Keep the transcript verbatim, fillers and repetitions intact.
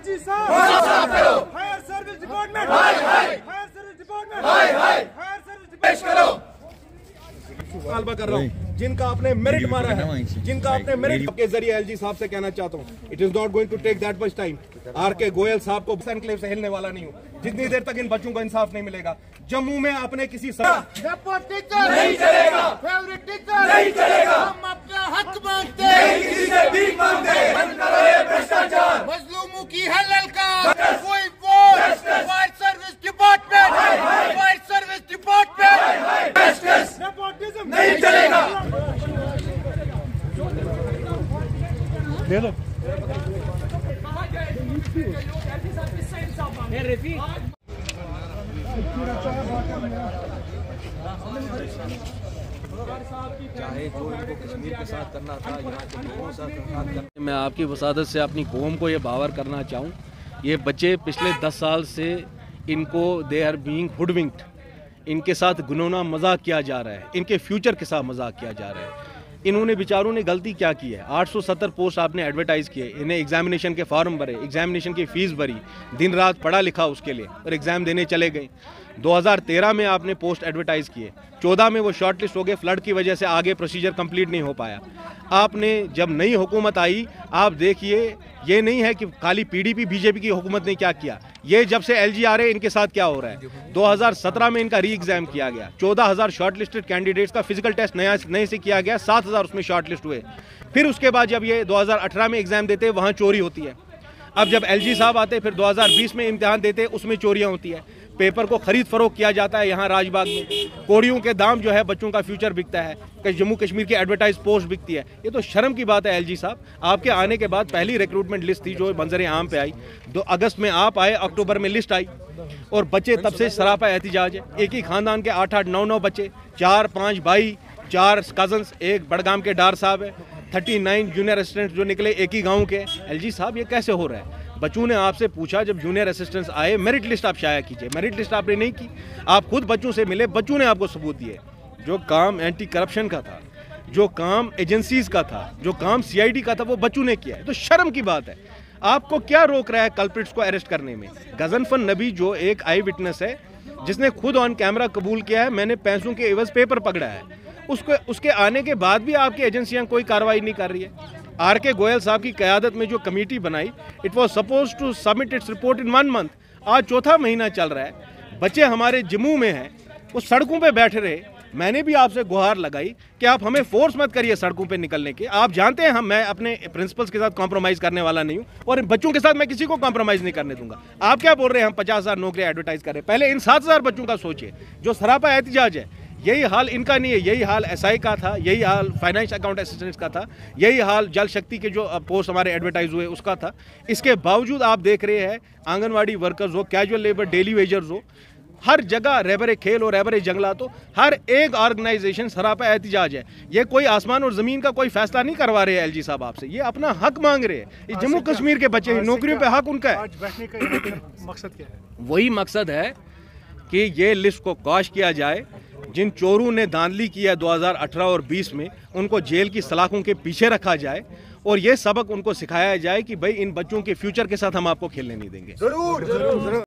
LG साहब, fire service department, fire service department, fire service department मुतालबा कर रहा हूँ जिनका आपने मेरिट मारा है, जिनका आपने मेरिट के जरिए एलजी साहब से कहना चाहता हूँ, it is not going to take that much time. R K Goyal साहब को एनक्लेव से हिलने वाला नहीं हूँ जितनी देर तक इन बच्चों को इंसाफ नहीं मिलेगा। जम्मू में आपने किसी टीचर नहीं चलेगा, फेवरेट टीचर नहीं चलेगा, हम अपना हक मांगते हैं, किसी से भीख मांगते हैं, बंद करो ये भ्रष्टाचार, मजलूमों की है ललकार, कोई vote, fire service department, fire service department, nepotism नहीं चलेगा। ले लो चाहे जो इनको कश्मीर के साथ करना था, यहाँ के लोगों के साथ करना। मैं आपकी वसादत से अपनी कौम को ये बावर करना चाहूँ, ये बच्चे पिछले दस साल से इनको दे आर बीइंग हुडविंक्ड, इनके साथ गुनौना मजाक किया जा रहा है, इनके फ्यूचर के साथ मजाक किया जा रहा है। इन्होंने बेचारों ने गलती क्या की है? आठ सौ सत्तर पोस्ट आपने एडवर्टाइज़ किए, इन्हें एग्जामिनेशन के फॉर्म भरे, एग्जामिनेशन की फ़ीस भरी, दिन रात पढ़ा लिखा उसके लिए और एग्ज़ाम देने चले गए। दो हज़ार तेरह में आपने पोस्ट एडवर्टाइज़ किए, चौदह में वो शॉर्ट लिस्ट हो गए, फ्लड की वजह से आगे प्रोसीजर कंप्लीट नहीं हो पाया। आपने जब नई हुकूमत आई, आप देखिए ये नहीं है कि खाली पीडीपी बीजेपी की हुकूमत ने क्या किया, ये जब से एलजी आ रहे हैं इनके साथ क्या हो रहा है। दो हज़ार सत्रह में इनका री एग्ज़ाम किया गया, चौदह हज़ार शॉर्ट लिस्टेड कैंडिडेट्स का फिजिकल टेस्ट नया नए से किया गया, सात हज़ार उसमें शॉर्ट लिस्ट हुए। फिर उसके बाद जब ये दो हज़ार अठारह में एग्ज़ाम देते वहाँ चोरी होती है। अब जब एलजी साहब आते फिर दो हज़ार बीस में इम्तिहान देते, उसमें चोरियाँ होती है, पेपर को खरीद फरोख्त किया जाता है। यहाँ राजबाग में कोड़ियों के दाम जो है, बच्चों का फ्यूचर बिकता है, जम्मू कश्मीर की एडवर्टाइज पोस्ट बिकती है। ये तो शर्म की बात है एलजी साहब, आपके आने के बाद पहली रिक्रूटमेंट लिस्ट थी जो मंजर आम पे आई, दो अगस्त में आप आए, अक्टूबर में लिस्ट आई और बच्चे तब से सरापा एहतिजाज है। एक ही खानदान के आठ आठ नौ नौ बच्चे, चार पाँच भाई, चार कजन्स, एक बड़गाम के डार साहब है, थर्टी नाइन जूनियर असिस्टेंट जो निकले एक ही गाँव के। एलजी साहब ये कैसे हो रहा है? बच्चों ने आपसे पूछा जब जूनियर असिस्टेंट्स आए, मेरिट लिस्ट आप शाया कीजिए, मेरिट लिस्ट आपने नहीं की। आप खुद बच्चों से मिले, बच्चों ने आपको सबूत दिए। जो काम एंटी करप्शन का था, जो काम एजेंसीज का था, जो काम सीआईडी का था, वो बच्चों ने किया है। तो शर्म की बात है। आपको क्या रोक रहा है कल्प्रिट्स को अरेस्ट करने में? गजनफर नबी जो एक आई विटनेस है, जिसने खुद ऑन कैमरा कबूल किया है मैंने पैसों के एवज पेपर पकड़ा है, उसको उसके आने के बाद भी आपकी एजेंसियां कोई कार्रवाई नहीं कर रही है। आर के गोयल साहब की क़यादत में जो कमेटी बनाई, it was suppose to submit its report in one month, आज चौथा महीना चल रहा है। बच्चे हमारे जम्मू में हैं, वो सड़कों पे बैठे रहे। मैंने भी आपसे गुहार लगाई कि आप हमें फोर्स मत करिए सड़कों पे निकलने के। आप जानते हैं हम मैं अपने प्रिंसिपल्स के साथ कॉम्प्रोमाइज़ करने वाला नहीं हूँ और बच्चों के साथ मैं किसी को कॉम्प्रोमाइज़ नहीं करने दूंगा। आप क्या बोल रहे हैं हम पचास हज़ार नौकरियाँ एडवर्टाइज़ कर रहे हैं? पहले इन सात हज़ार बच्चों का सोचिए जो सरापा एहतिजाज है। यही हाल इनका नहीं है, यही हाल एसआई का था, यही हाल फाइनेंस अकाउंट असिस्टेंट्स का था, यही हाल जल शक्ति के जो पोस्ट हमारे एडवर्टाइज हुए उसका था। इसके बावजूद आप देख रहे हैं आंगनवाड़ी वर्कर्स हो, कैजुअल लेबर, डेली वेजर्स हो, हर जगह रहबर खेल हो, रहबर जंगलात हो, हर एक ऑर्गेनाइजेशन सरापा एहतिजाज है। ये कोई आसमान और ज़मीन का कोई फैसला नहीं करवा रहे हैं एलजी साहब आपसे, ये अपना हक मांग रहे हैं। जम्मू कश्मीर के बच्चे नौकरियों पे हक उनका है। मकसद क्या है? वही मकसद है कि ये लिस्ट को कॉश किया जाए। जिन चोरों ने धांधली किया दो हज़ार अठारह और बीस में, उनको जेल की सलाखों के पीछे रखा जाए और ये सबक उनको सिखाया जाए कि भाई इन बच्चों के फ्यूचर के साथ हम आपको खेलने नहीं देंगे। जरूर जरूर जरूर।